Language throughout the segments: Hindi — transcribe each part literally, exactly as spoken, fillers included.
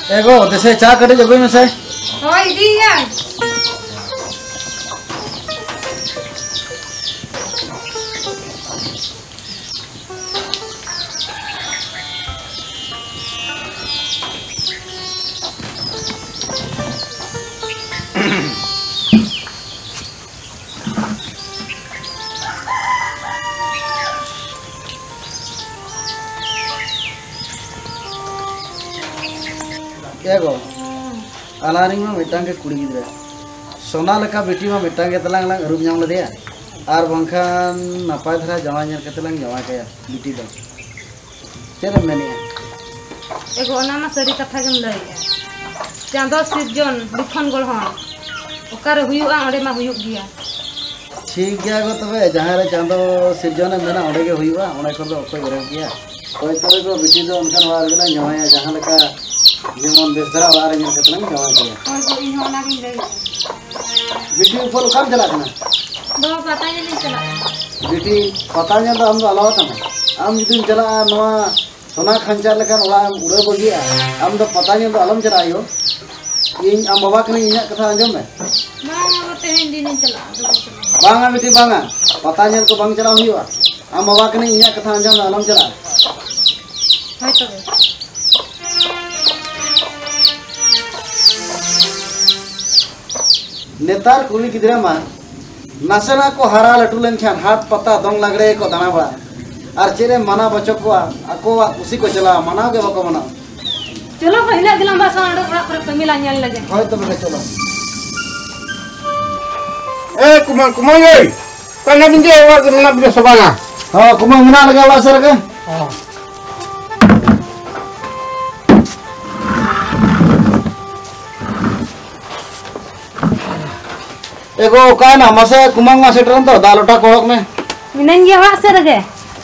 एगो जैसे चा कटे जगह में से होय दिया एगो आलारी में मिटांग के कुड़ी गिद्रा सोना लेका बेटी में मिटांग के तलांग लांग रूप नाम लदिया आर बंखान नपाय धरा जमा नेल के तलांग जमा कया बेटी दो चेर मेनिया एगो ओना मा सरी कथा गम लई चांदो सिरजन लिखन गळहन ओकर हुयुआ ओडे मा हुयुग गिया ठीक गया गो तबे जहां रे चांदो सिरजन मेना ओडे के हुयुआ ओना को दो ओकोय रे गया कोई तबे को बेटी दो उनकन वार गना जमाया जहां लेका जेमन बेसरा वार नेल के तलांग जमा कया और तो इन होना भी लई बेटी ऊपर काम चला कना दो पता नहीं चला बेटी पता नहीं तो हम तो अलावा तना हम जुदी चला नवा सोना खंचा लेकर ओला उड़े बगिया हम तो पता नहीं तो अलम चलायो इन am बाबा कने इना कथा अंजम में ना तेहन दिन नहीं चला बांगा बेटी बांगा पता नहीं को बांग चला हुआ am बाबा कने इना कथा अंजम में अलम चला है तो नेतार कुली गिदरा मा नासेना को हरा लटू लेन खान हाथ पता दंग लागरे को दाना बड़ा और चेरे मना बचो को आको उसी को चला मना के बको मना चलो पहले दिलम बासा आडो बड़ा पर कमिला नेल लगे होय तो बके चलो ए कुमार कुमार ये कना बिंदे वा मना बिदे सबाना हां कुमार मना लगा वा सर के हां एगो का ना मसे कुमांग मा सेटरन तो दालोटा कोहक में मिनन ये वा सर के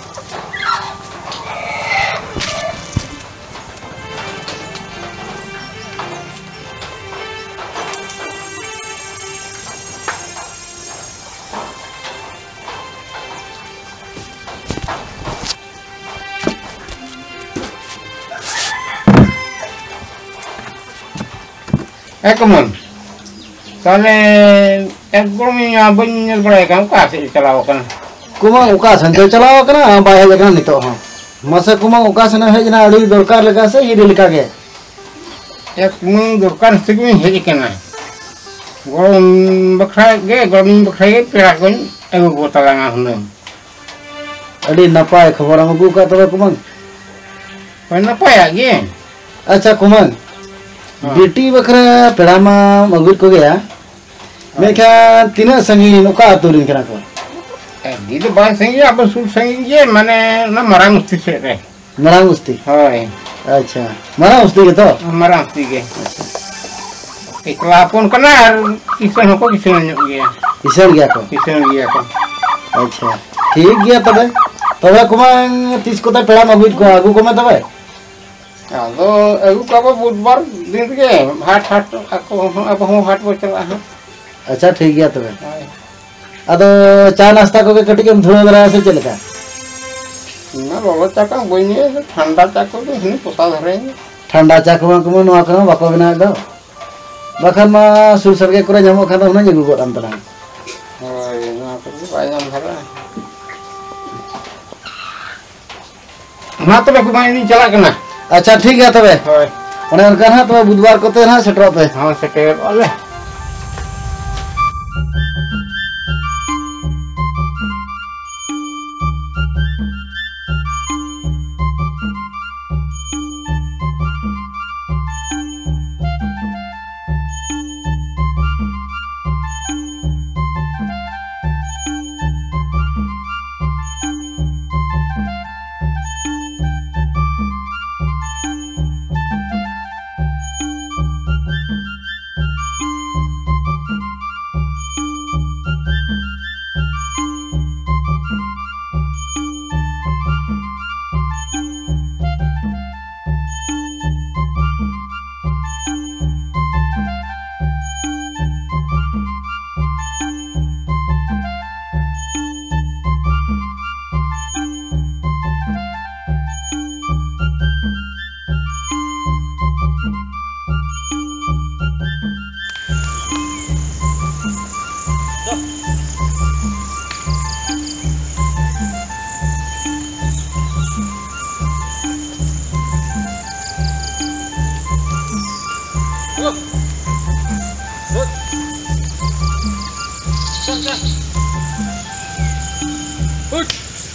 ए कुमार ताले एक गोमी या बन बड़े काम का से चलाओ कन कुमांग उका संचल चलाओ कना बाहे जगह नितो हां मसे कुमांग उका सना है जना अड़ी दरकार लगा से ये लिखा के एक कुमार दरकार से में हे कना गरम बखरा गे गरम बखरा गे पेरा कोन एगो बोतला ना हन अड़ी नपाय खबर हम गु का तबे कुमांग कोन ना पाया गे अच्छा कुमांग बेटी बखरा पेड़ामा मगुर को गया मैं क्या तीन संगी नोका तुरिन करा को ए दी तो बाय संगी अब सुर संगी ये माने ना मरा मुस्ती से रे मरा मुस्ती होय अच्छा मरा मुस्ती के तो मरा मुस्ती के एकला अपन कना किसन को किसन गया किसन गया को किसन गया को अच्छा ठीक गया तबे तबे कुमांग तीस को पेड़ा मगुर को आगु को में तबे आदो एगु काबो बुधवार दिन के हाट हाट ako अब हम हाट पर चला है अच्छा ठीक गया तबे अदो चा नाश्ता को के कटी के धुरा दरा से चलका ना रोलो चाका बइने ठंडा चाको तो हनी पोता धरे ठंडा चा को को नवा को बाको बना दो बखन मा सुर सरगे करे जमो खादा होना जगु को अंतरा ओय ना तो बायम धरा ना तो को नहीं चला कना अच्छा ठीक है तबे होय ओने उनका ना तो बुधवार को ते ना सेटर पे हां सेटर वाले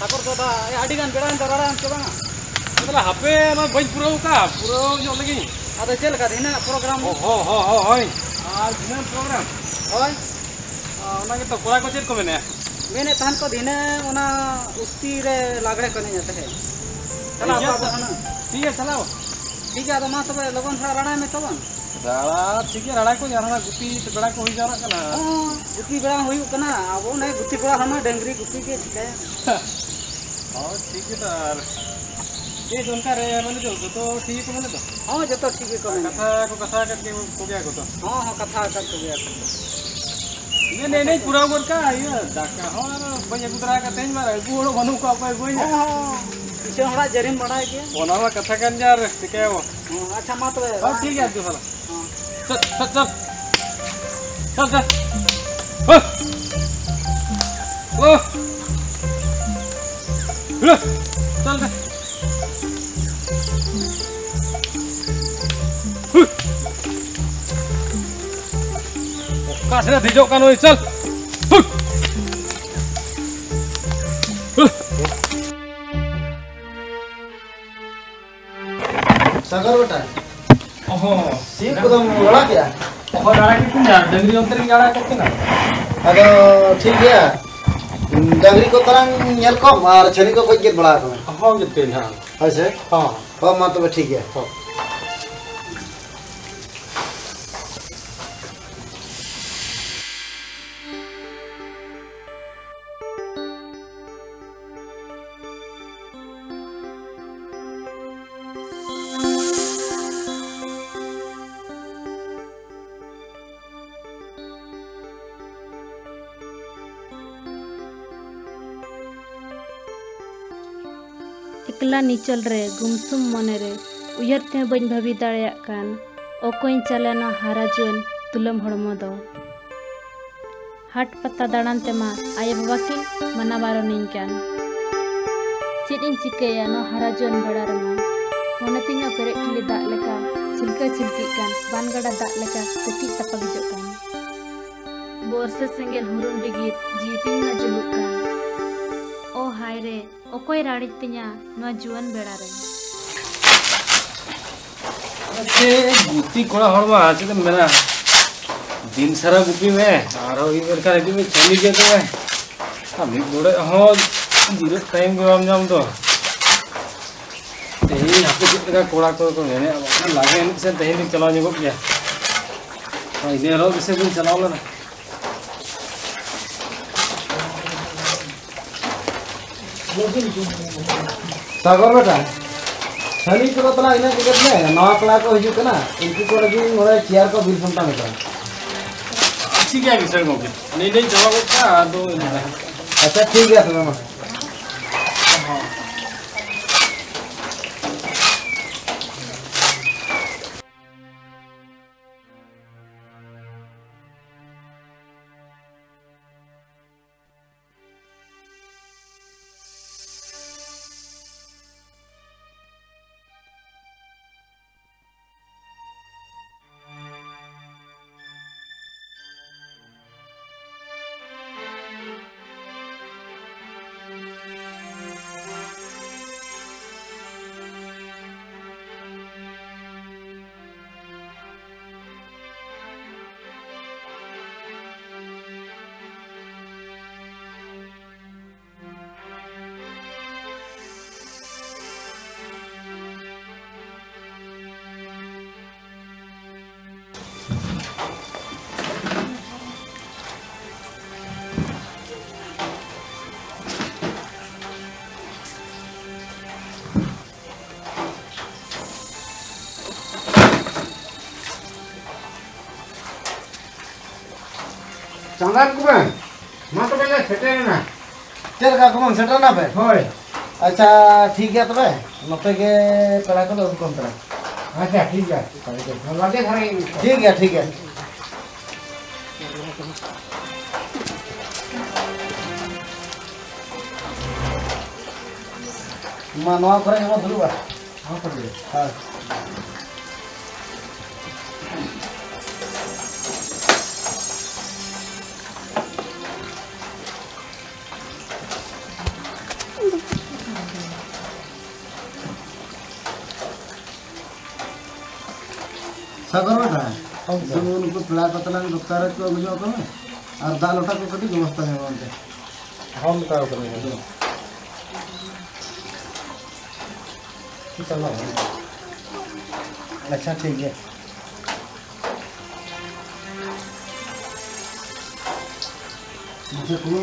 ठाकुर दादा आड़ी गान बेड़ा तो राड़ा के बांगा मतलब हापे ना बज पुरो का पुरो जो लगी अदे चल का दिना प्रोग्राम हो हो हो हो होय आज दिन प्रोग्राम होय ओना के तो कोड़ा को चेक को मेने मेने तहन को दिने ओना उस्ती रे लागड़े कने जाते है चला बाबा हना ठीक है चलाओ ठीक है तो मा तबे लगन थोड़ा राड़ा में तबन राड़ा ठीक है राड़ा को जाना गुटी तो बड़ा को हो जाना कना गुटी बड़ा होई कना अब नहीं गुटी बड़ा हम डंगरी गुटी के छिकाय और ठीक है तार ये उनका रे माने जो तो ठीक है माने तो हां जतो ठीक है कने कथा को कथा करके को गया को तो हां हां कथा कर को गया नहीं नहीं नहीं पूरा वर्ड का ये डाका हो बजे गुतरा का तेज मारे गुड़ो बनु को अपन गोई हां पीछे हड़ा जरीन बड़ा है के ओना वा कथा कर यार ठीक है वो अच्छा मत वे हां ठीक है तू साला हां चल चल चल चल चल ओ ओ चल चल kasih dijok kan oi चल सागर बेटा ओहो सीप को तुम लड़ा क्या ओहो लड़ा की तुम यार डंगरी अंतर की लड़ा करके ना अरे ठीक है डंगरी को तरंग नेल को और छनी को कोई गेट बड़ा को हां कितने हां ऐसे हां हां मत तो ठीक है हां एकला निचल रे गुमसुम मने रे उयहर ते बन भाभी दाड़िया कान ओकोइन चलेना हाराजुन तुलम हड़मो दो हाट पत्ता दाड़ान तेमा आय बाबा की मना बारो निन कान चिदिन चिकेया नो हाराजुन बड़ा रमा मोने तिंगा पेरे किली दाग लेका चिलका चिलकी कान बानगड़ा दाग लेका तटी तपक जो कान बोरसे सेंगेल हुरुन डिगित जीतिंग ना जुलुक कान ओ हाय रे ओकोय राड़ी तिnya नो जुवन बेड़ा रे अच्छे गुटी कोड़ा हड़वा आज तो मेरा दिन सारा गुटी में आरो ई बेर का में चली गया तो मैं अभी बड़े हो जीरो टाइम को हम जाम तो तेही हाथे का कोड़ा को को मैंने अब लागे इन से तेही दिन चलाने को क्या भाई दे रो इसे दिन चलाओ ना सागर बेटा छनी को तला इना के में नवा कला को हिजु कना इनकी को लगी मोरे चेयर को बिल संता में अच्छी क्या विषय में नहीं नहीं जवाब का दो अच्छा ठीक है सुनो चांदान कुमार मा तो पहले सेटे ना चल का कुमन सेटर ना बे होय अच्छा ठीक है तबे नते के कड़ा को दो कम तरह अच्छा ठीक है लगे थारे ठीक है ठीक है मा नवा करे हम दुलु बा हां पड़े हां सागर बेटा सुन उनको पिला को तलांग डॉक्टर को बुझो को और दाल लोटा को कटी व्यवस्था है वहां हम का करेंगे चलो अच्छा ठीक है मुझे कौन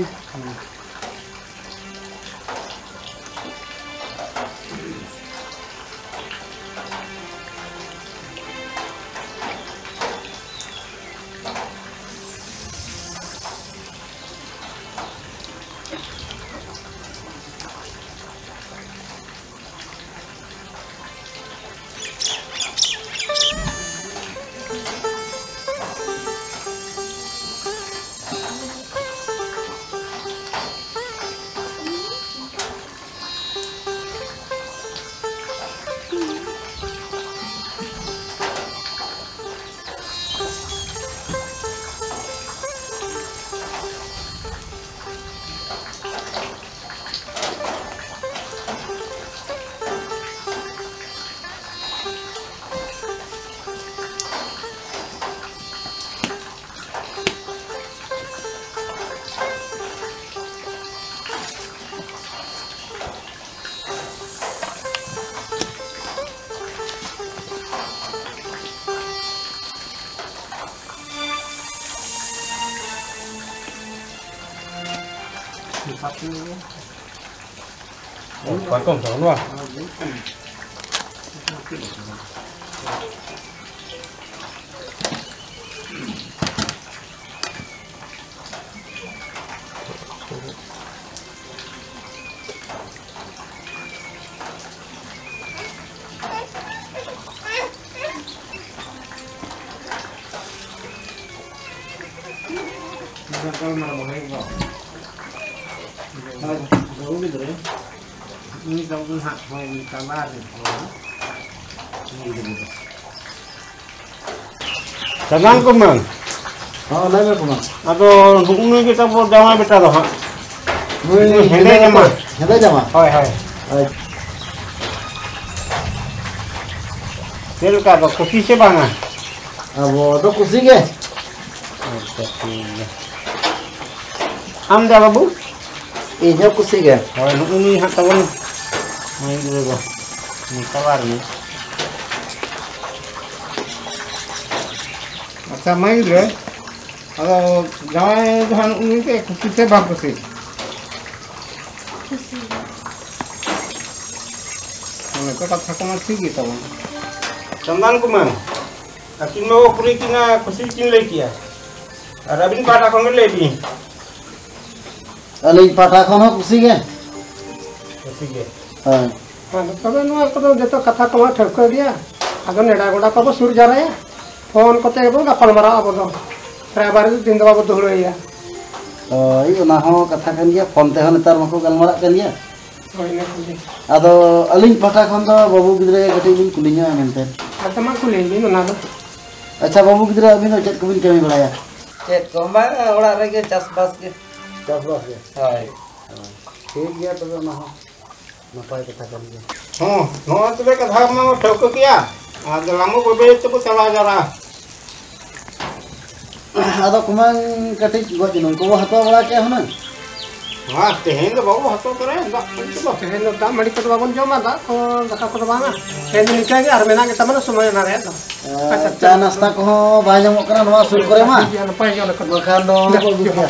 Parkom sama ini kamu hak mau kabar tenang kumang हां नहीं मैं Kumar atau bukunya kita buat jama beta loh hak ini hende jama हेदा जमा hai hai sel ka ba kusi se banga अब वो तो खुशी के अच्छा ठीक है हम जा बाबू ये खुशी के hai ini hak tawon main dulu go ini kabar nih अच्छा main dulu kalau jangan Tuhan ini ke kusi se bang kusi mana kata kata masih gitu bang Sandan kumang akin mau kuri kina kusi kin lagi ya Rabin pada kong lagi Ali पाटा खाना खुशी के kusi ke हां तब नुआ को जो कथा को ठक दिया आगे नेड़ा गोड़ा को सुर जा रहा है फोन को ते गपल मारा अब दो ड्राइवर दिन दबा बद हुलैया ओ ई ना हो कथा कन गया फोन ते हन तार मको गलमरा कन गया होइना कुली आदो अली पाटा खान दो बाबू गिदरे गटी बिन कुलिnya मेनते आतमा कुली बिन ना दो अच्छा बाबू गिदरे अबिन चेत को बिन कमी बड़ाया चेत को बा ओड़ा रे चास बास के चास बास के हाय ठीक गया तो ना हो नपाय कथा कन गया हां नो तबे कथा में ठक किया आज लामो बबे तो चला जा रहा आदो कुमां कटी गज न को हतो बड़ा के हन हां तेहेन तो बाबू हतो करे दा तो तेन दा मड़ी को बाबन जमा दा को दका को बाना तेन निचा के आर मेना के तमन समय ना रे दा चा नाश्ता को बाय जमो कना नवा सुर करे मा या न पाई जो न को बखान दो को बुझा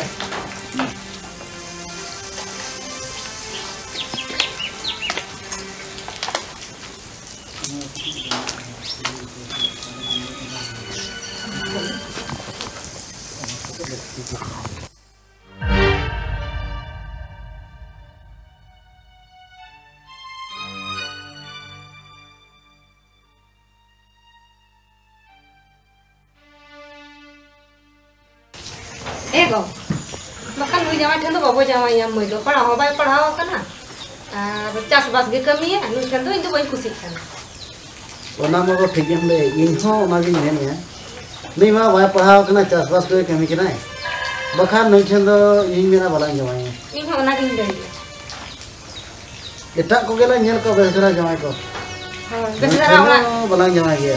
एगो बखान हुई जावा ठंडो बाबू जावा या मोइलो पढ़ा हो बाय पढ़ाओ कना और चास बास के कमी है नु ठंडो इन तो बई खुशी खाना ओना मगो ठीक हम ले इन हो ओना गिन नेन है नहीं मा बाय पढ़ाओ कना चास बास को कमी कना बखान नहीं छंदो इन मेरा बला जवाई इन हो ना गिन दे Etak ko gela nyel ko besra jamai ko. Besra orang. Balang jamai ge.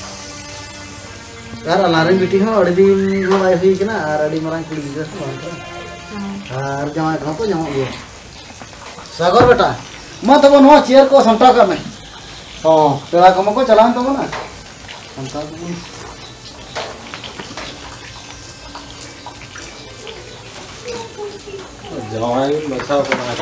Kar alaring biti ho adi din go ai hui kena ar adi marang kuli ge bang. Ar jamai ko to nyamok ge. Sagar beta. Ma to no chair ko samta ka me. Oh, pela kamu ko chalan to na. Samta ko. Jamai masa ko na.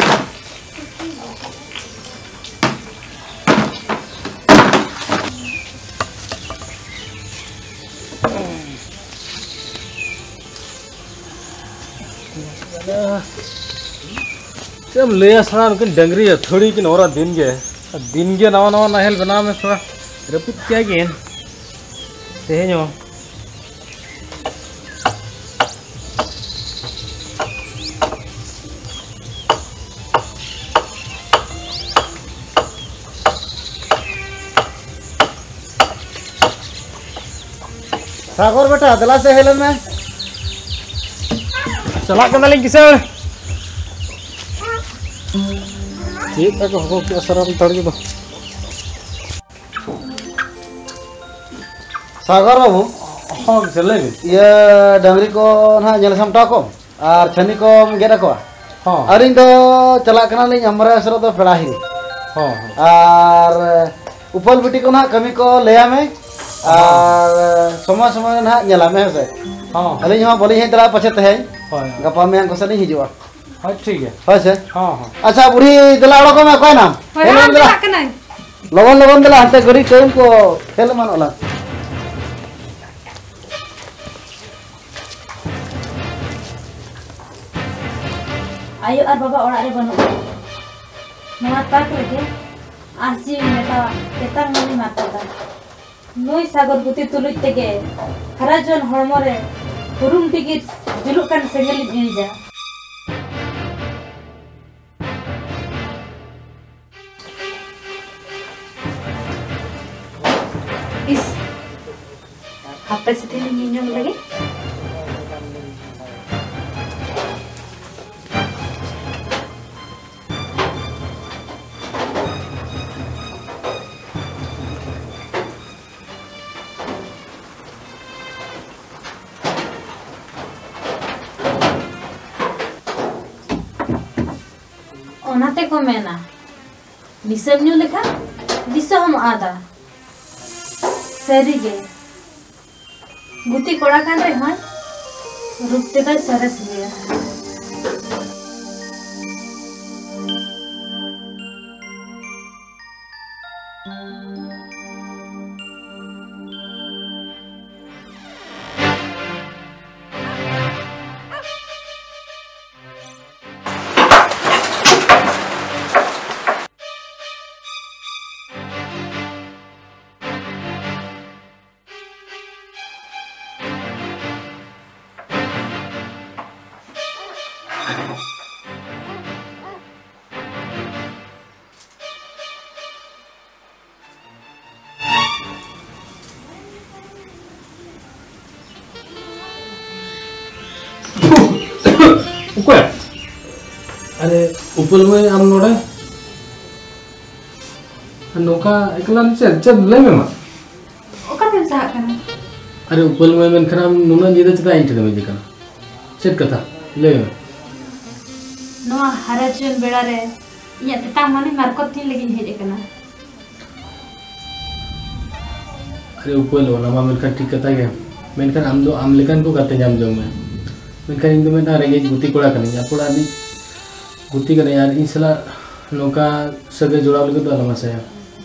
हम ले सना उनके डंगरी थोड़ी की नौरा दिन के दिन के नवा नवा नहल बना में थोड़ा रपित क्या गेन तेज हो सागर बेटा दला से हेलन में चला के नलिंग किसर ठीक है को क्या सरम तड़के दो सागर बाबू हां चले ये डंगरी को ना जल समटा को और छनी को गेरा को हां अरिन दो चला कना ले हमरा असर तो पेड़ा ही हां और उपल बिटी को ना कमी को लेया में और समय समय ना जला में से हां अली जहां बोली है तला पछत है हां गपा में को सनी हिजुआ हां ठीक है है से हां हां अच्छा बुढ़ी दला को में कोई नाम Orang tak kena. लगन लगन दला हते गरी टाइम को खेल मन ओला Ayo ar baba orang ada banu. Mengatakan lagi, asih mereka ketang mani mata dah. Noi sagar buti tulut tege, harajon hormore, burung tigit julukan sengelit ninja. Is, apa sih ini nyong lagi? Onate ko mena. Bisa nyu lekha? Bisa hum ada. Serige. Guti koda kan re hoy. Rupte da saras liya. Ukwe? Ada upul में am नोड़े नौका एकलान चल चल ले में मा Oka pun sah kena. अरे upul में men खराम नूना जिधर चिता इंटर में जिकना चेक कथा ले में Noa harajon berare. Iya tetang mani markot tin lagi hej kana. अरे upul वाला मा men kan ठीक कथा के men kan am दो am लेकिन को कते जाम जाऊँ मैं men kan इंदु में ना रेंगे गुती कोड़ा करने या कोड़ा नहीं गुती करने यार इन सला नौका सगे जोड़ा लगे तो अलग मसा है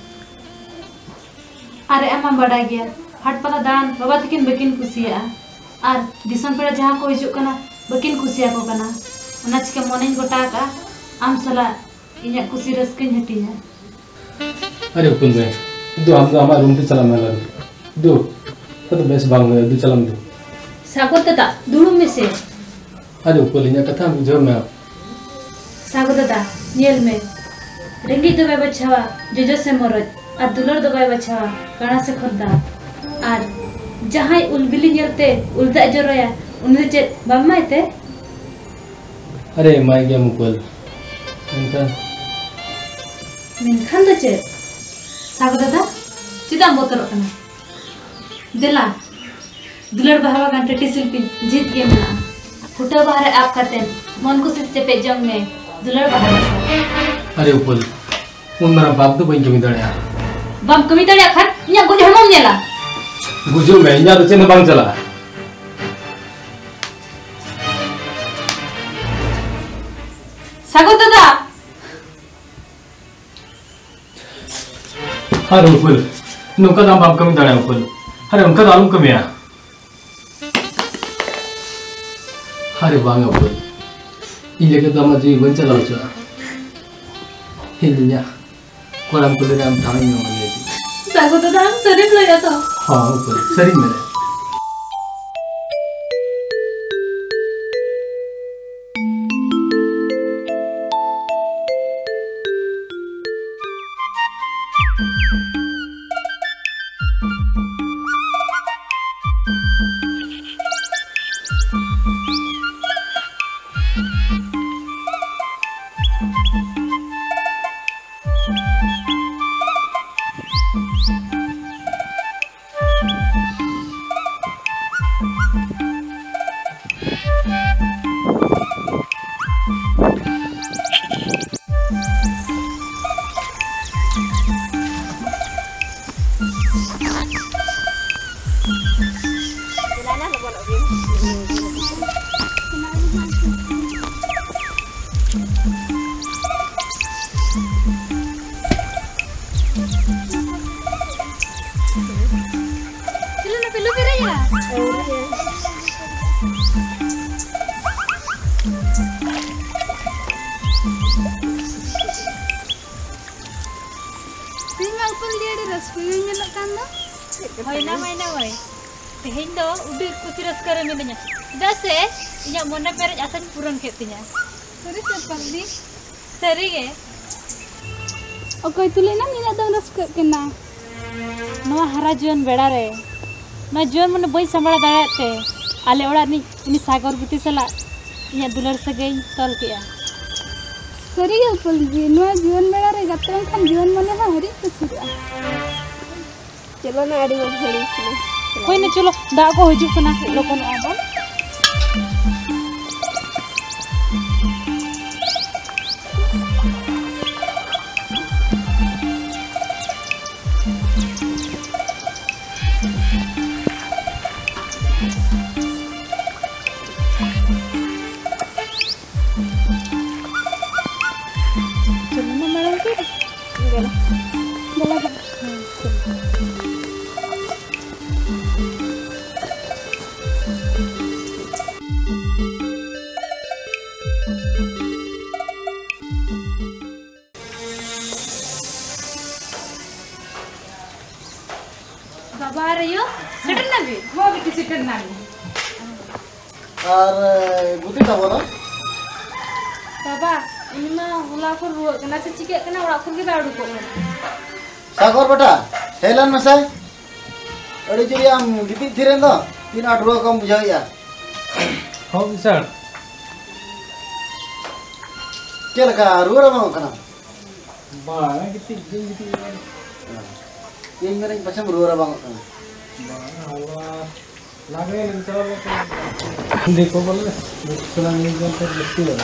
Are ama bada gya. Hat pala dan baba tikin bakin kusia. Ar disam pera jaha ko hijuk kana bakin kusia ko kana. Ona chika monein gota ka am sala inya kusi raskin hatinya. अरे उपल में दो हम तो हमारे रूम पे चला मैं लग दो तो बेस बांग में दो चलम दो Sagot tata dulu mese. अरे उपल इन्हें कथा बुझो मैं Sagot tata niel me. Ringgit do bai bachawa jojo se moroj. Ar dulor do bai bachawa kana se khorda. Ar jahai ulbili nyelte ulda joroya unde chet bamma ite. अरे माय गया मुकुल इनका मेनखान तो चेत सागो दादा चिदा बोतल कना देला दुलर बहावा गान टेटी शिल्पी जीत के मना फुटा बाहर आप करते मन को सिर्फ चेपे जंग में दुलर बहावा अरे उपल उन मरा बाप तो बइन कमी दड़या बम कमी दड़या खान इया गुज हमम नेला गुजो में इया तो चेन बांग चला सागो दादा अरे उपल नौका दाम बाप कमी दड़या उपल अरे उनका दालूम कमिया अरे बांग उपल इले के दामा जी बन चला चा हिलnya कोराम को ले हम थाने में मले सागो दादा हम शरीर लया तो हां उपल शरीर में तेहें दो उड़ी कुसी रस्का रे मिनanya दसे इnya मोने पेरेज आसान पूरन केतिnya सरी सेपल्ली सरी गे ओके तुलेना मीना दम रस्का केना नवा हरा जीवन बेड़ा रे ना जीवन मने बई संभाला दाड़ाते आले ओड़ा नि इनी सागर गुती सला इnya दुलर सगई तल केया सरी गे उपलजी नवा जीवन बेड़ा रे गतरन खान जीवन मने हा हरी कुसीरा चलो ना आड़ी वो हरी से कोई ना चलो दा को हजू कना लोकन आबो चलो ना मैडम के गला गला बाबा आ रही हो सिटर ना भी वो भी किसी सिटर ना भी और गुती का बोलो बाबा इनमें होला को रो कना से चिके कना ओड़ा को के बाड़ू को सागर बेटा हेलन में से अड़ी जुरी हम गिती थिरेन दो तीन आठ रुआ कम बुझाइया हां सर चल का रुआ रमा कना बा गिती गिती ये मेरे पछम रुआ रमा कना बा लागे चलो देखो बोले चला नहीं जाता जस्ती है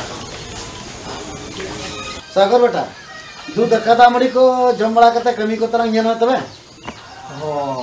सागर बेटा दूध दक्का दामड़ी को जम बड़ा करते कमी को तरह येन तबे हां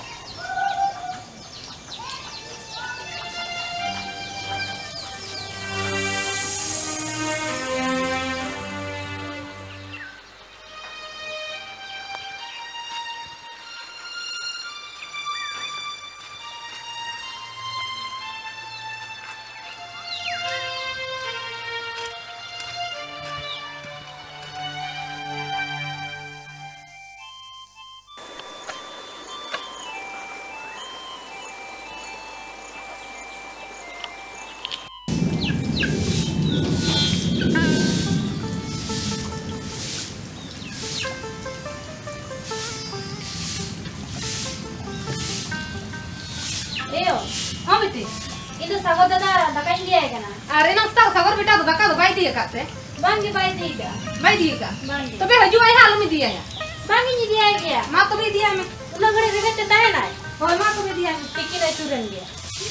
एयो हां बेटी इन तो सागर दादा दकाई लिया है कना अरे नाश्ता सागर बेटा तो दका तो बाई दिए काते Bang ge bai diga. Bai diga. Bang ge. Tobe haju ai halum dia ya. Bang ge dia ge. Ma tobe dia me. Una gade rega te tahe nai. Hoi ma tobe dia. Tiki nai turen ge.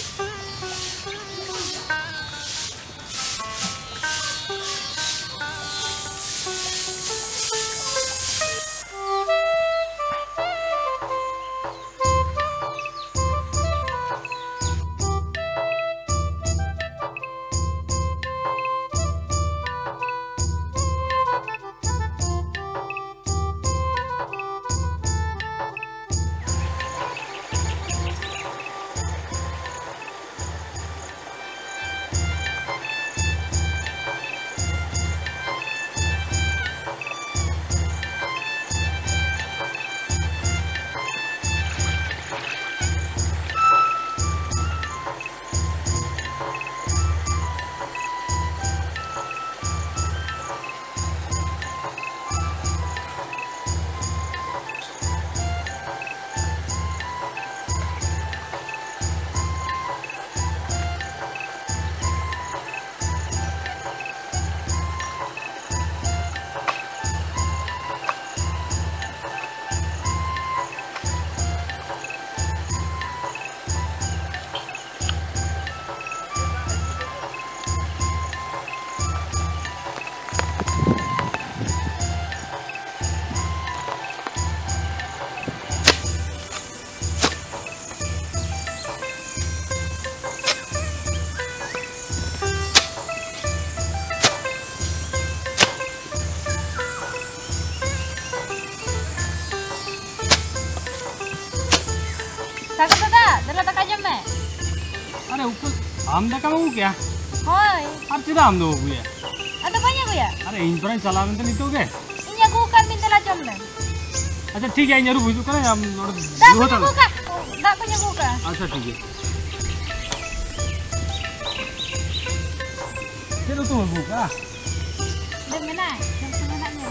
Saga daga, dala daga jam me. अरे ऊपर आम दाका mau क्या Hoi. R tidak am do gue Ada banyak gue ya? अरे इन पर चला में तो नहीं तो के Ini aku kan minta lah jam me. अच्छा ठीक है यार बुझू करे हम Tak दो punya buka. Tak punya buka. अच्छा ठीक है फिर तो बुका Dan mana? Jam setengah nya.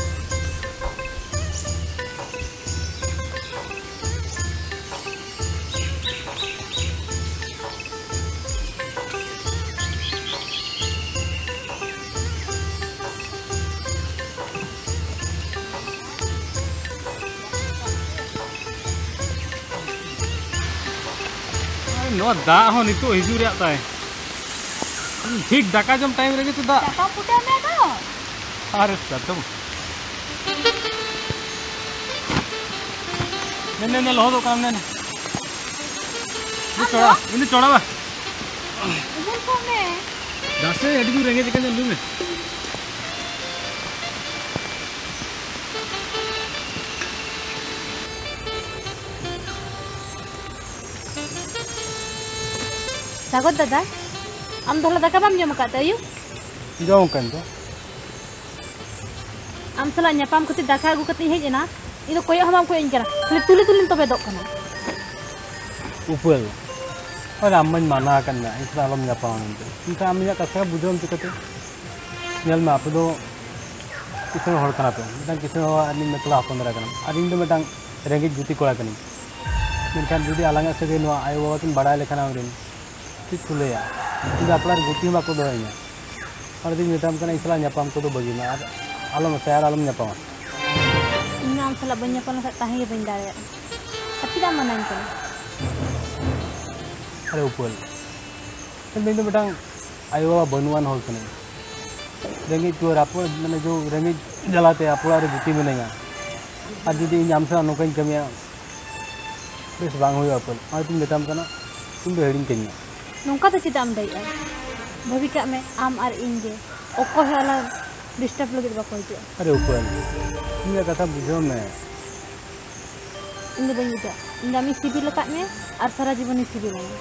नो दा हो नितो हिजू रे आता है ठीक दाका जम टाइम रगे तो दा Siapa puda me to? अरे सतम ने ने ने लो दो काम ने ini coba ini coba ba Ibu kok me? दस एडी जू रगे चिकन जल्दी में Sagot daga. Am dola daga bam jam ka tayu. जाऊं kan तो Am sala nyapam kuti daga agu kati hej na. Itu koyo hamam koyo ingkara. Kali tuli tulin tobe dok kana. ऊपर और अम्मन माना करना इस आलम जा पाऊँ इनका अम्मी जा कसा बुझम चिकते नेल में आप दो किसी हर कना पे मिटांग किसी आदमी में तला अपन रहा करना आदमी तो मिटांग रेंगेज जुती कोड़ा करनी मिटांग जुती अलग से गई नुआ आयो वो तुम बड़ा लेखना उरिन किस चुले या इधर अपना जुती में आपको दो है और दिन मिटांग करना इसला न्यापाम को तो बगी में और आलम सयार आलम न्यापाम Ini am sala banyak kono sa tahi bendara. Tapi dah mana ingkara. अरे ऊपर तो दिन तो मिटांग आयो वो बनुआन होल कने रेंगेज तो आप मैंने जो रेंगेज जलाते आप पूरा जुती में नहीं आज जुदी नाम से अनोखा कमिया बेस बांग हुई अपन और तुम बेटाम करना तुम तो हेडिंग करिए Nungka to cita am dai. Bhabi ka me am ar inge. Oko hala disturb lagi ba koi dia. अरे ऊपर तुमने कथा बुझो मैं Ini banyak dia. Ini kami sibil lekat me. Ar sara जीवन ini sibil me.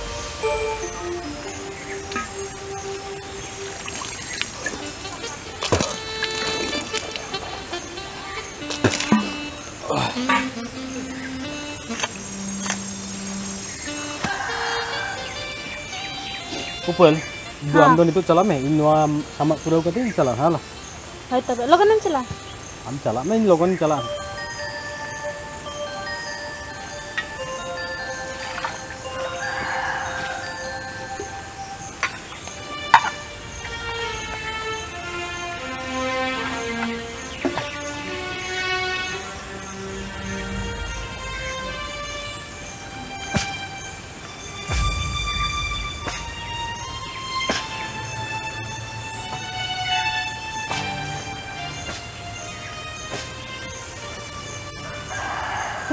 ऊपर दो हम दोनों तो चला मैं इन नवा sama पूरा करते हैं चला हाँ ला Hai tabe logan nam chala. हम चला मैं इन लोगों ने चला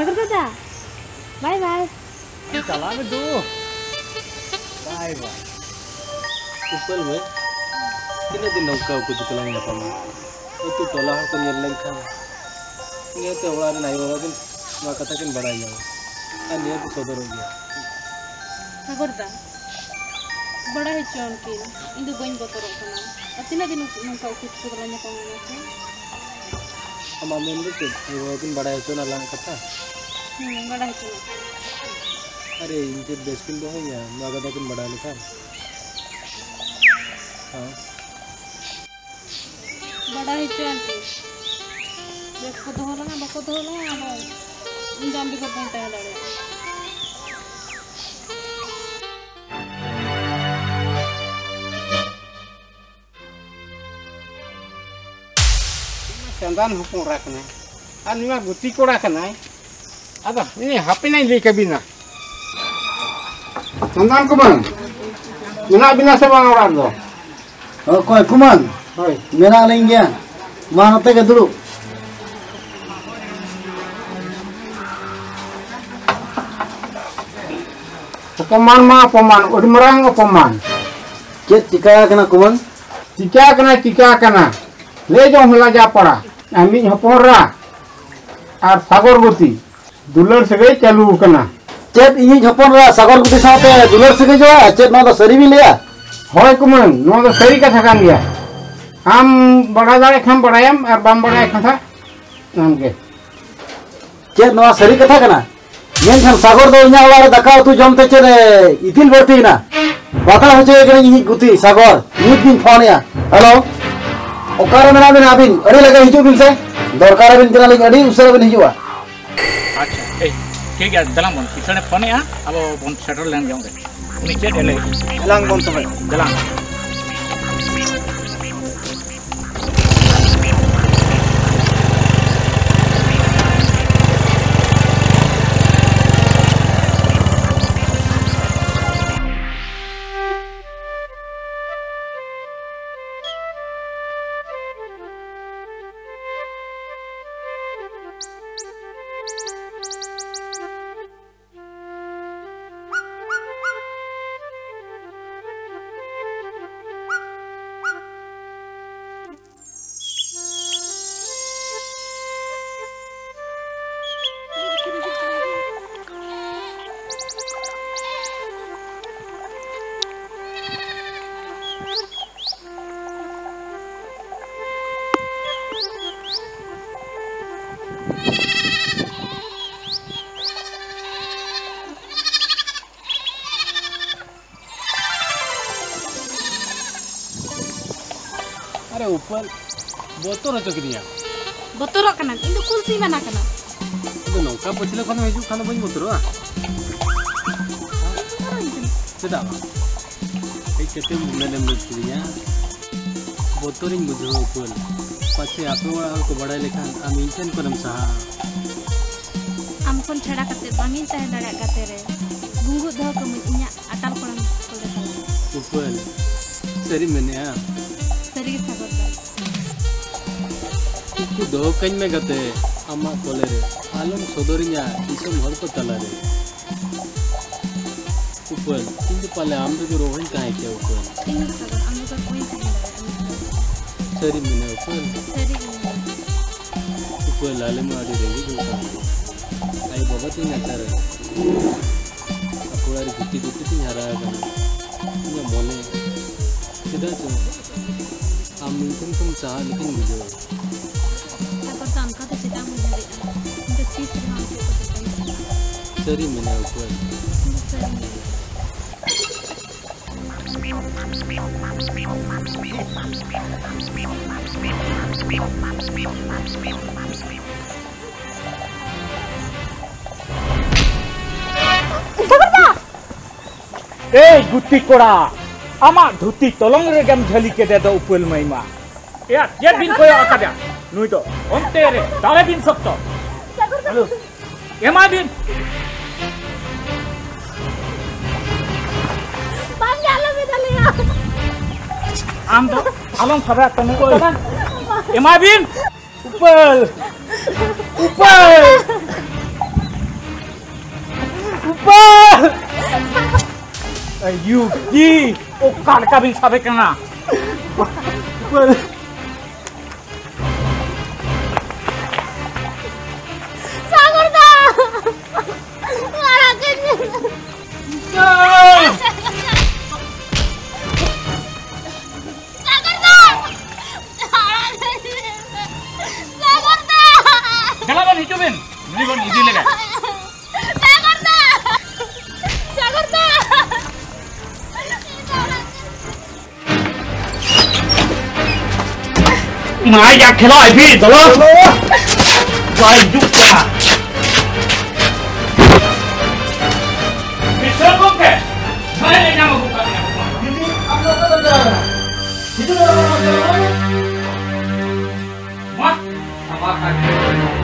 Sagar dadah. Bye bye. चला में दो बाय बाय ऊपर में कितने दिन नौका को चलाएंगे अपन itu tola ko nyel lang kan niya te wala na iwa din makatakin baray yaw an niya ko sodoro gya Sagar da bada he chon kin indu bain botoro kana atina din nungka ko chalaanya ko na se ama mende te iwa din baray chon lang kata hmm bada he chon अरे इनके बेस्किन दो है या मागा तक बड़ा लिखा हाँ बड़ा ही चलती बेस को तो होला ना बको तो होला ना इंजाम भी करते हैं लड़े चंदन हुकुम रखना अनि मा गुती को रखना ada ini H P नहीं लेके बिना चंदन कुमान मेना बिना से bang orang do oh koi kuman hoi mena lengya mana te ke dulu peman ma peman udah merang peman cek cika kena kuman tika kena tika kena le jo melaja pora ami hopora ar sagor guti दुलर से गई चालू करना cek ini hopon ra sagar guti saate dular se jo cek no to sari bi leya होय कुमन नो तो सही कथा कान गया हम बड़ा दाड़े खम बड़ायम और बम बड़ाय कथा नाम के cek no sari katha kana yen khan sagar do nya wala daka tu jom te chere itil berti na bakal hoche kena ini guti sagar nit bin phone ya hello okare mena bin abin ade laga hiju bin se dorkar bin tina lagi adi usara bin hijua अच्छा ए के गया दलांग बन किसने फोन है अब बन सेटल लैंड जाऊंगे नीचे ढले दलांग बन तो दलांग अरे ऊपर बोतल रचो कि दिया बोतरो कना इंदु कुलसी मना कना तो नौका पछले खन हिजु खान बई बोतरो सेदा ए केते मुने में दिया बोतरिंग बुझो ऊपर पाछे आपे वाला को बड़ा लेखा हम इंटेन करम सहा am kon chhada kate bangin tahe dara kate re bungu do ko inya atal koram kole kala ऊपर सरी मैंने हां sari sagar da ku do kain me gate amma kole re alum sodorinya isum hor ko tala re ऊपर इंदु पाले आम जो रोहन काहे के ऊपर indu sagar am ko koi tahe dara सरी मैंने ऊपर sari ऊपर लाले मारी रेगी जो आई बाबा तीन आचार अपुरारी गुट्टी गुट्टी तीन हरा गना ये मोले सीधा तो हम इनकम कम चाह लेकिन मुझे sagar da amka to chita mu jari indu chis ram ko to सरी मैंने ऊपर sari ए गुत्ती कोड़ा आमा धुती तलंग रे गम झली के दे दो उपुल महिमा या ये बिन कोय आकादा नुई तो ओंते रे दाले बिन सकतो हेलो एमा बिन बाम जाला में दलिया आम तो आलम खबरा तने को एमा बिन उपुल उपुल ऊपर युक्ति ओ कान का भी साबे करना ऊपर सागरदा मारा के चला बन हिचो बेन मुझे बन इजी लगा सागरदा सागरदा माय या खेलो आई भी चलो वाई जुक्ता मिस्टर बुके मैं ले जाऊंगा बुका हम लोग को तो जा रहा है इधर आ मां sama kaki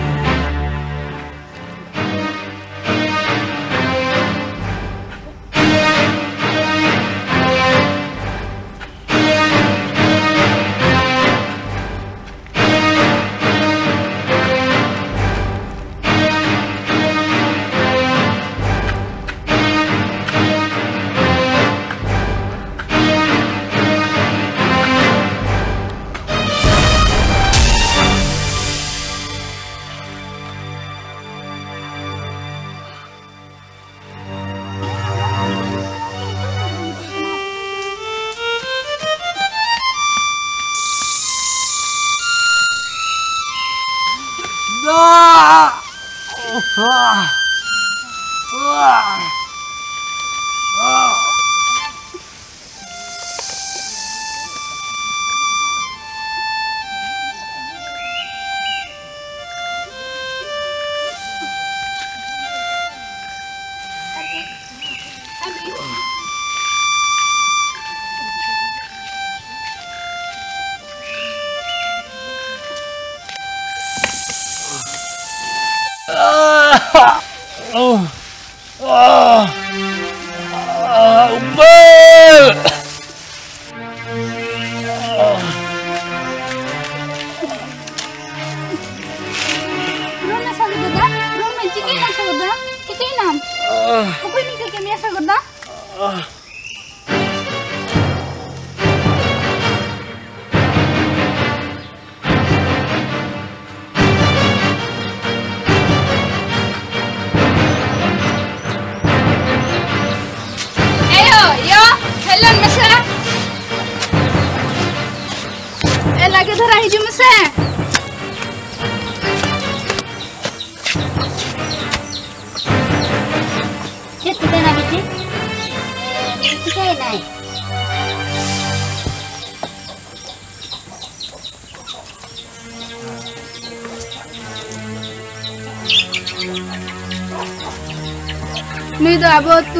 नुई दो अब तू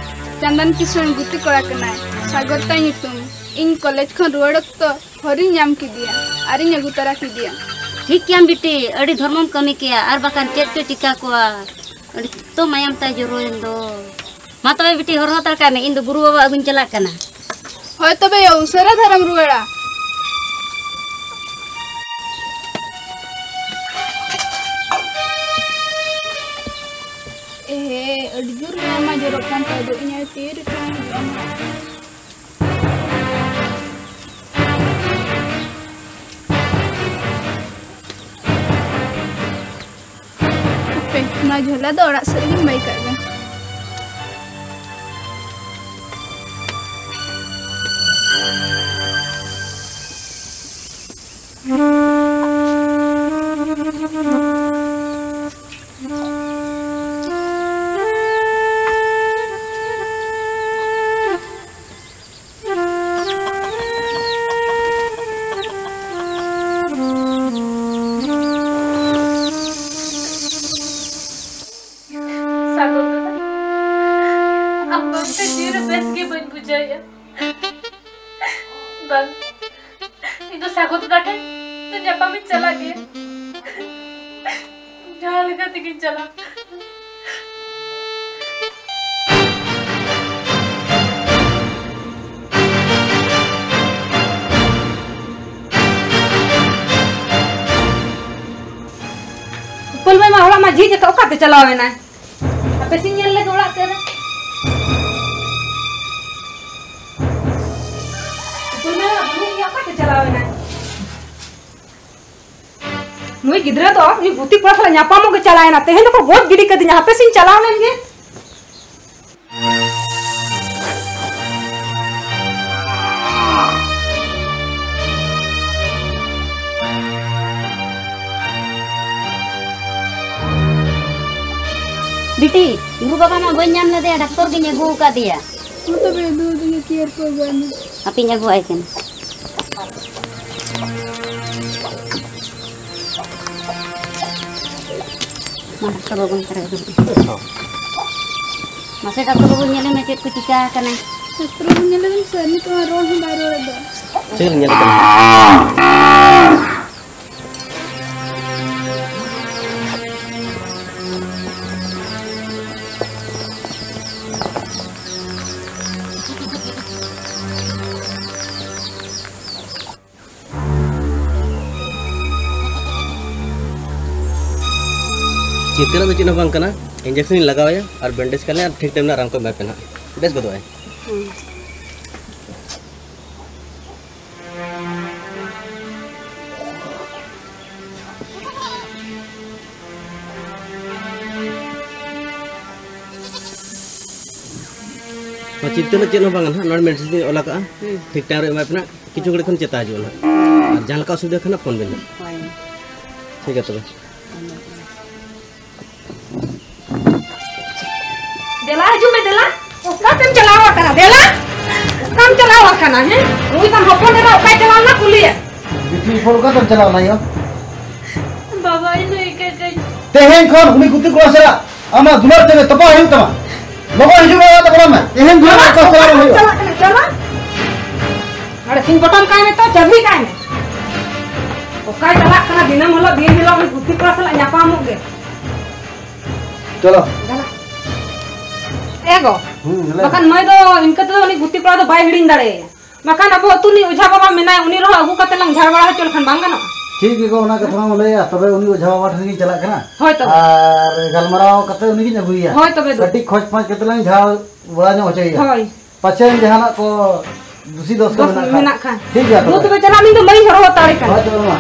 चंदन किशन गुती करा कना सागरता तुम इन कॉलेज खन रुआड़ तो हरी नाम की दिया अरे ने गुतरा की दिया ठीक क्या बेटी अड़ी धर्मम कमी किया और बकान चेक तो चिका को अड़ी तो मायम ता जरूर दो मा तबे बेटी हर हतर का में इन दो गुरु बाबा अगुन चला कना होय तबे उसरा धर्म रुआड़ा ए अड़ी जुर मा जरो कान ता दो इने तीर कान ना झोला दो ओड़ा सरी बाई कर चला पुल में माहौला में जी के ओकाते चलावे ना hape sih nyel lagi ulah sih. Punya belum ya apa kecelakaan? Nui gidra tuh, ini butik pas lah nyapa mau kecelakaan. Teh itu kok buat gini kadinya hape sih kecelakaan ini? Biti, guru bapak mah gue nyam deh, dokter gini gue ka dia. Mau tuh bedu dia kier ko gani. Apinya gue aikin. Mana kalau gue terus. Masih dokter gue nyelem macet kucika kan? Dokter gue nyelem sani tuh roh baru ada. Cil nyelem. चिंता तो चिन्ह बंकना इंजेक्शन लगाओ या और बैंडेज करने और ठीक टाइम ना आराम को मैं पहना बेस बताओ चिंता तो चिन्ह बंकना नॉन मेडिसिन ओला का ठीक टाइम रे मैं पहना किचु गड़े खन चेता जो ना और जान का सुविधा खना फोन बिना ठीक है तो Dela aja me dela, ukam tem celawa kana dela, ukam celawa kana he, ui kan hopon dela ukai celawa na kuliah. Bikin phone ka tem celawa na yo. Baba ini ikat ikat. Tehen kon umi kutu ko sera, ama dular tene topa hiu tama. Logo hiu na ta kolam me. Tehen dular ka celawa hiu. Celawa kana celawa. Ada sing bottom kai me to jabi kai me. Ukai celawa kana dinam hola biar hilang ui kutu ko sela nyapa mu ge. Chalo. Ego, makan mai do इनका तो उन्हीं गुत्ती पड़ा तो बाय हिडिंग डाले, makan अब तू नहीं उझा बाबा मिना उन्हीं रोह अगु कते लंग झाड़ बड़ा चल खन बांगा ना। ठीक है को ना कथमा बोले या तबे उन्हीं उझा बाबा ठगी चला के ना। होय तबे। और गलमराव कते उन्हीं की जगुई है। होय तबे दो। कटी खोज पांच कते लंग झाड़ बड़ा नो चाहिए। होय। पचे जहाना को दूसरी दोस्त को मिना मिना खा। ठीक है दो तबे चला मिन तो मई हरो ताड़ी का। होय चलो ना।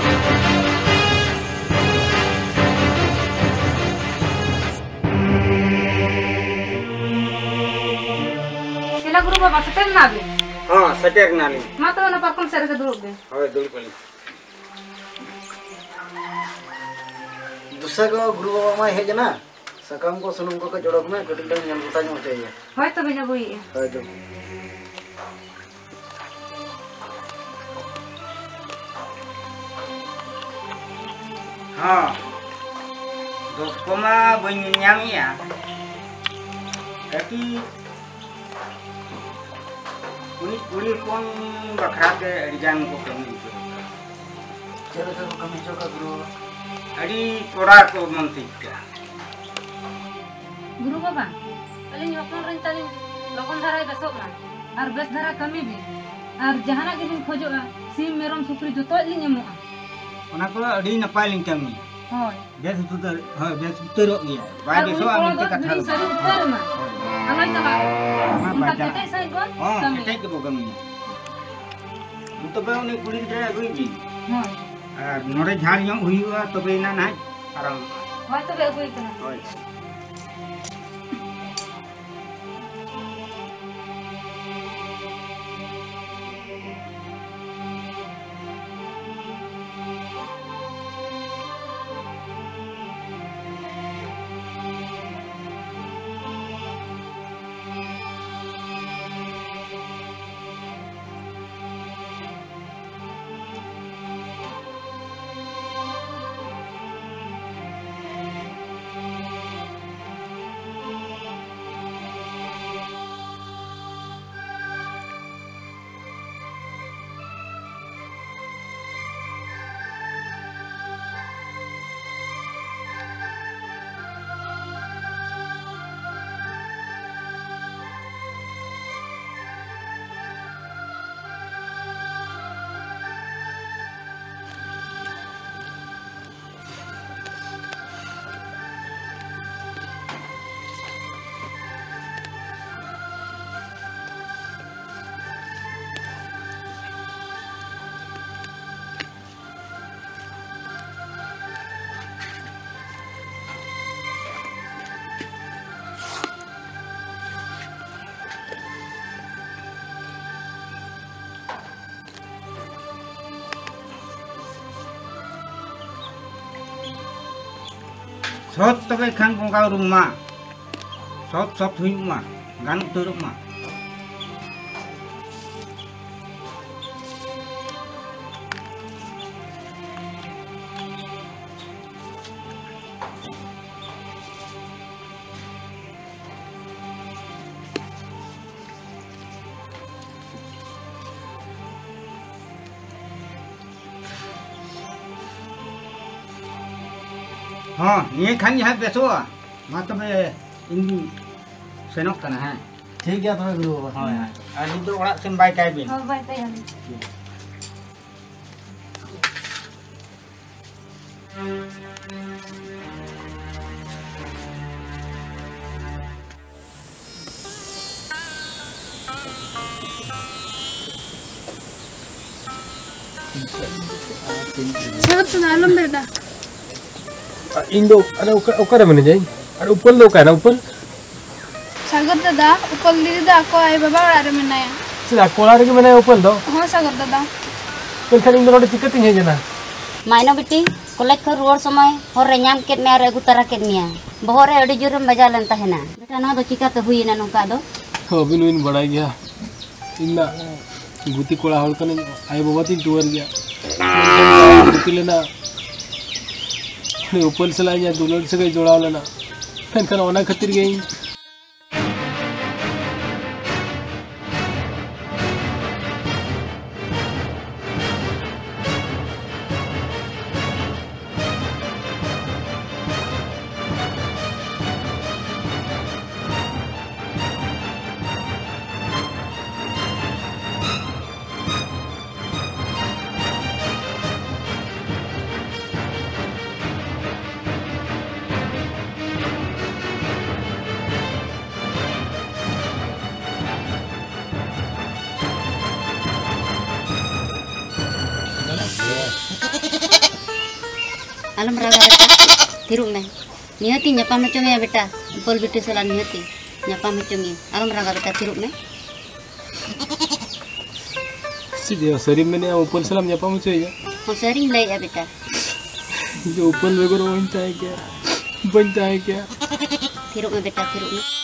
Guru bapak setel nabi. हाँ सटेक नानी Mata na pakom sere ke dulu deh. हाँ दूर पड़ी दूसरा को गुरु बाबा माँ है जना सकम को सुनुम को के जोड़क में कटी लंग जम बता नो चाहिए Hoy to bina bui. होय जो हाँ दोस्त को माँ बनी न्यामिया tapi कुनी कुनी कौन बखरा के डिजाइन को कमी जो चलो चलो कमी जो का गुरु अड़ी कोड़ा को मंत्री क्या Guru baba, paling nyokong rin tadi lokon dharai besok mah. Ar bes dhara kami bi. Ar jahana ke bin khojoa sim merom sukri joto li nyamoa. ona ko अड़ी नपाय लिंग कमी Hoy. बेस उतर हाँ बेस उतर हो गया बाय देखो हम इनके कथा Bini sari utar mah. Alai tala. हाँ Minta बाजा ketek sai gon. हाँ Kami. केटे के बोगम तो बे उन्हें कुड़ी दे गई जी Hoy. नोरे झाड़ यम हुईवा तो बे ना ना आराम Hoy to be ugui kana. होय Sot tapi kan bongkar rumah. Sot sot rumah. Gan tu rumah. हाँ ये खान यहाँ बेचो मा तब इन सेनोक करना है ठीक है तुम्हें गुरु बाबा हाँ यार अभी तो बड़ा सेम बाय टाइप है हां bye bye Sangat senang beda. Indo ada oka ada mana jadi? Ada upel lo kan upel? Sagar dada, upel diri dah aku ayah bapa ada mana ya? Sudah kolar ke mana upel do? हाँ सागर दादा Kan Indo ada tiket tinggi aja na. मायनो बेटी कॉलेज खर रुआर समय हर रे नाम केट में अगु तरा केट मिया बहर रे अडी जोरम बजा लेन तहना बेटा ना दो चिकाते हुईना नोका दो अभी नुइन बड़ा गया इन्ना गुती कोड़ा हल कने आय बाबा तीन टूर गया गुती लेना ने ऊपर से लाया दुलड़ से गई जोड़ा लेना फैन kan ओना खातिर गई आलम रागा बेटा थिरुक में निहती nyapa macam ya बेटा उपल बेटी सला निहती nyapa macam ये आलम रागा बेटा थिरुक में सीधे सरी मैंने ऊपर सलाम nyapa macam ya हो सरी ले या बेटा जो ऊपर वगैरह बनता है क्या बनता है क्या थिरुक में बेटा थिरुक में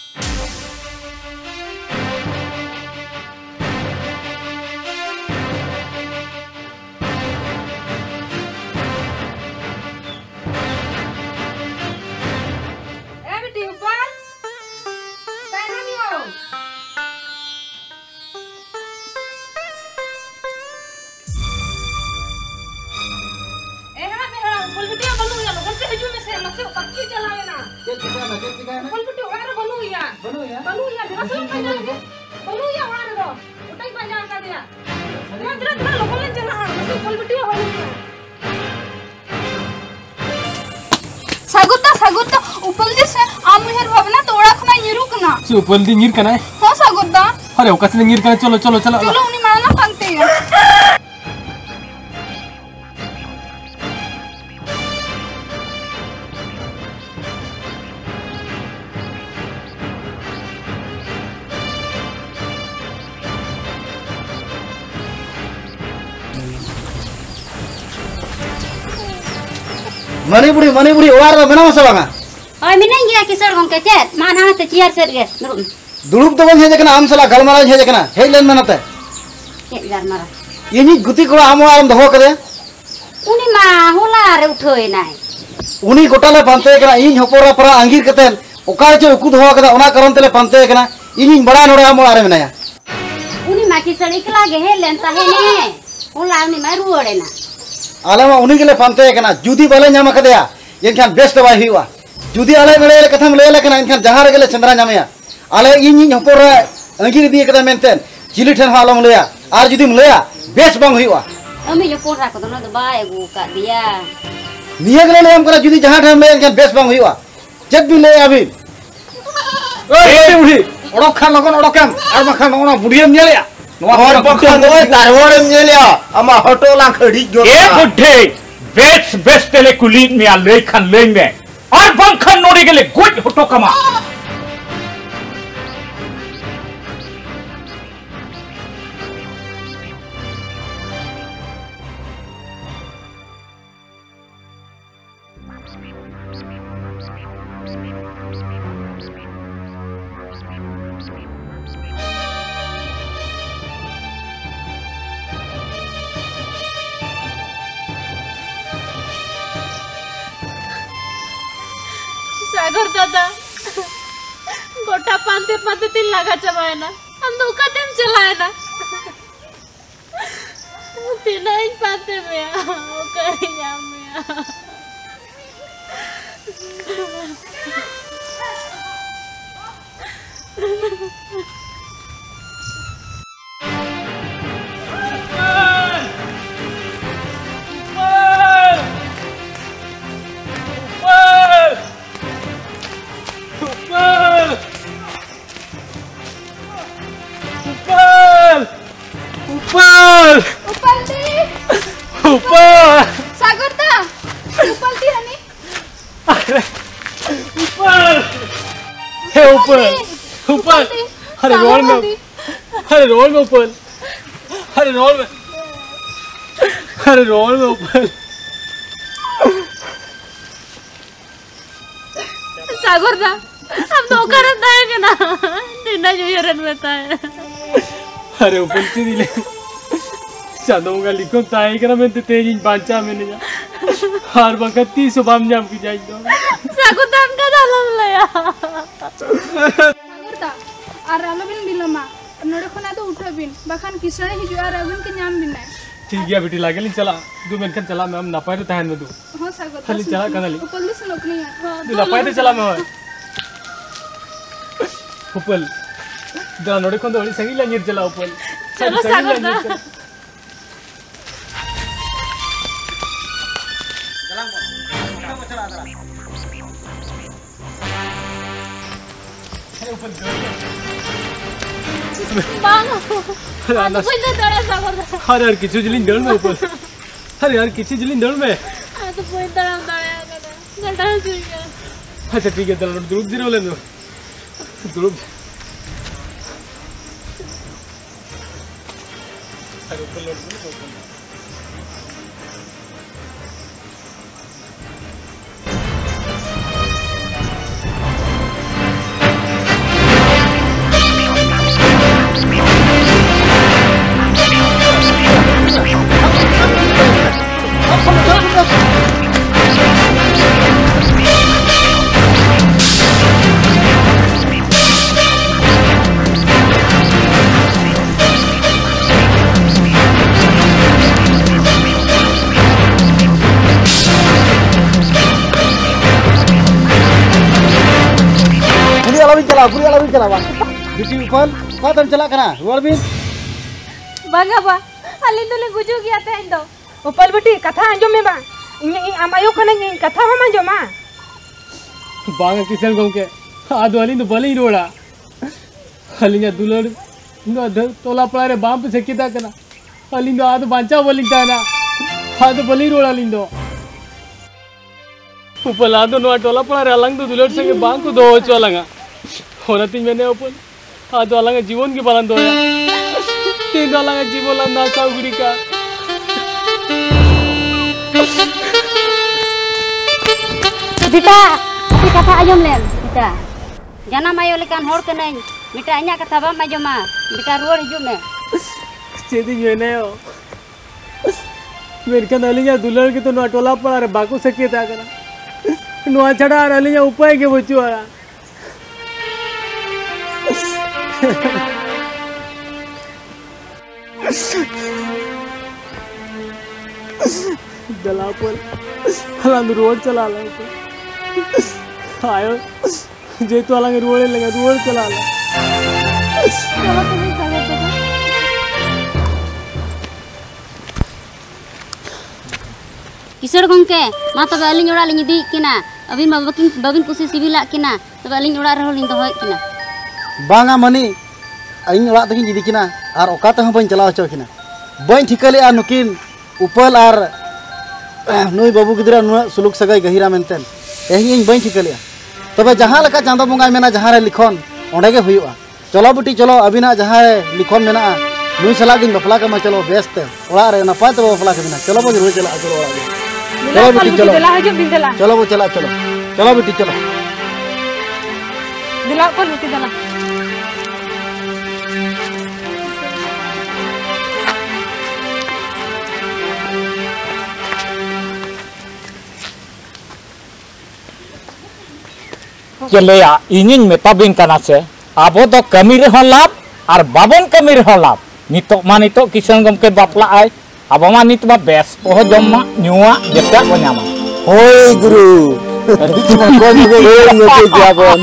सागुता सागुता उपल दिस आम हेर भावना तोड़ा खना निरुक ना सो उपल दी नीर कना है हाँ सागुता अरे ओका से नीर कना चलो चलो चलो चलो उन्हीं मारना पांगते हैं मणिपुरी मणिपुरी ओवार बना मसा बांगा ओय मिनाई गया किसर गंके चेत मान हां ते चियर सेट गे दुरुम दुरुब तो बन हेजे कना आम सला गलमारा हेजे कना हे लेन मनते के जार मारा इनी गुती को आम आम दहो करे उनी मा होला रे उठोय नाय उनी गोटाले पांते कना इन हपोरा परा अंगीर कतेन ओकार चे उकु दहो कदा ओना करन तेले पांते कना इनी बड़ा नोड़े आम आरे मनाया उनी मा किसर इकला गे हे लेन ता हे ने होला उनी मा रुओड़े ना आले मा उनी गेले पांते कना जुदी बाले नाम कदेया एनखान बेस्ट बाय हुआ जुदी आले मेले कथम लेले कना एनखान जहार गेले चंद्रा नामया आले इन इन हपोरा अंगीर दिए कदा मेनतेन चिली ठन हालम लेया आर जुदी मलेया बेस्ट बांग हुआ अमी जो कोरा को न बाय गु का दिया निया गेले हम करा जुदी जहार ठन ले एनखान बेस्ट बांग हुआ जब भी ले अभी ओए बुढ़ी ओडक खान लगन ओडक खान आर मखान ओना बुढ़ियम नेलिया और बखन ओए तारवरम नेलिया अमा हटोला खड़ी जो ए बुढ़े बेस बेस तेले कुलीन में आ ले खान ले में और बखन नोड़ी गेले गुड हटो कमा सागर दादा गोटा पांते पांते तीन लगा चबाए ना हम तो का दिन चलाए ना तीन ही पांते में ओकर जाम में ऊपर ऊपर सागर दा ऊपर दी हनी अरे ऊपर हे ऊपर ऊपर अरे रोल में अरे रोल में ऊपर अरे रोल में अरे रोल में ऊपर सागर दा हम तो करत है ना दिना जो यरन में है अरे ऊपर से दिले चांदोंगा लिखो ताई करा मैं तेज बांचा मैंने जा हर वक्त तीस बाम जाम की जाई दो सागुदान का दालम लया सागुदा आर आलोबिन बिलमा नोडे खना तो उठो बिन बखान किसने हिजु आर अबिन के नाम बिन ठीक है बेटी लागेली चला दो मिनट चला मैं हम नपाय तो तहन में दो हां सागुदा खाली चला कनाली ऊपर से लोकनी दो नपाय तो चला मैं ऊपर दो नोडे खन तो संगी लंगिर चला ऊपर चलो सागुदा Bang, aku punya darah sabar. अरे यार किसी जलीन डर में ऊपर अरे यार किसी जलीन डर में Aku punya darah darah kata. Nggak tahu juga. अच्छा ठीक है चलो दुरुप दिनो ले लो दुरुप अरे ऊपर लड़ दो चला पूरी वाला भी चला बा बिटी ऊपर का तम चला कना रोड बिन बांगा बा हाली तो गुजू गया था इंदो ऊपर बिटी कथा अंजो में बा इन आमायो कने कथा हम अंजो मा बांगा किसन गम के आदो वाली तो भले ही रोड़ा हलिया दुलड़ नो तोला पड़ा रे बाम पे सेकिता कना हलिंदो आदो बांचा बोलिता ना आदो भले ही रोड़ा लिंदो ऊपर आदो नो टोला पड़ा रे अलंग तो दुलड़ संगे बांग को दो चलंगा होना तीन मैंने ऊपर आदो अलंग जीवन के पालन दो तीन अलंग जीवन ना साउगुड़ी का बेटा की कथा आजम लेन बेटा जाना मायो लेकान होड़ कने बेटा इन्या कथा बा माजमा बेटा रोड हिजु में चेदी येने हो मेरे कन अलिया दुलर के तो नटोला पड़ा रे बाकू सके ता करा नो छड़ा अलिया उपाय के बचू वाला दला पर हलांग रोड चला ला आयो जे तो हलांग रोड लगा रोड चला ला चलो तुम्हें सागर दादा किशोर गंके मा तबे अलिंग ओड़ा लिंग दी किना अभी मा बकिन बबिन कुसी सिविला किना तबे अलिंग ओड़ा रहो लिंग दोय किना बांगा मनी इन ओड़ा तकिन इदी किना आर ओका तह बन चला हचो किना बन ठिकले आ नुकिन उपल आर नुई बाबू गिदरा नु सुलुक सगाई गहिरा मेनतेन एही इन बन ठिकले तबे जहां लका चांदा बंगा मेना जहां रे लिखन ओंडे गे हुयुआ चलो बुटी चलो अबिना जहां लिखन मेना नुई सला गिन बफला का मा चलो बेस्ते ओड़ा रे नपाय तो बफला के मेना चलो बग रुई चला चलो ओड़ा चलो बेटी चलो दिला हजू बिन दिला चलो वो चला चलो चलो बेटी चलो दिला कल बेटी दिला चलेया इनिन मेताबिन काना से आबो तो कमी रे लाभ और बाबन कमी रे लाभ नितो मा नितो किसान गमके बापला आय आबो मा नित मा बेस पोह जम्मा न्युआ जेता को न्यामा होय गुरु कोन गे नते जाबन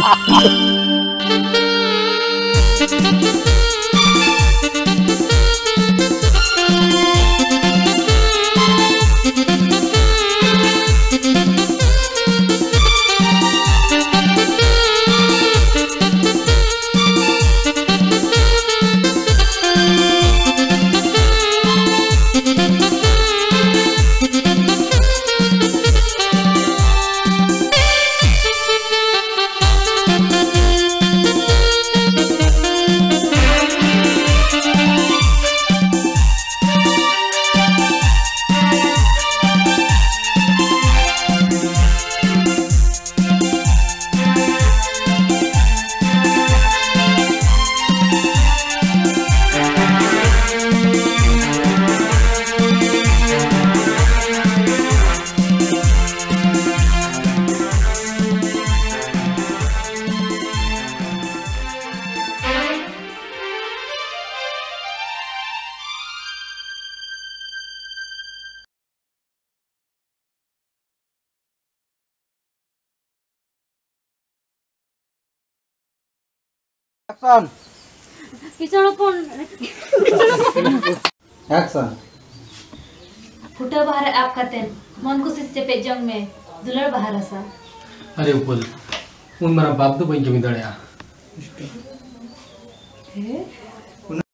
Action. किचन अपन Action. फुटा बाहर आप खातेन मन को सिस्टे पे जंग में दुलर बाहर आसा अरे उपल उन मरा बाप तो बन जमी दड़या